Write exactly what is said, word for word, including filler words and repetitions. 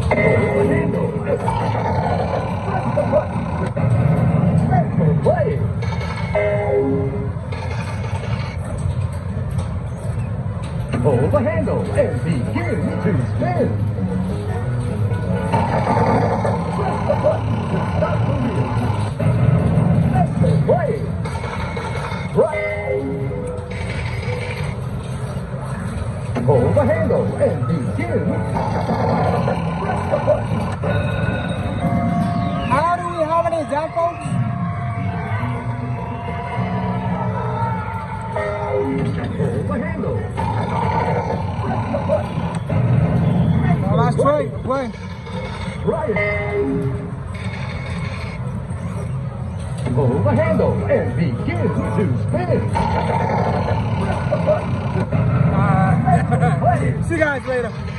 handle. Press for play. Hold the handle and begin to spin. Press the button to start the wheel. Press for play. Right. Hold the handle and begin. Press the button. How do we have an example? Hold the handle. Press the button. No, last try. Play. Right. Hold the handle and begin to spin. Press the button. Uh, see you guys later.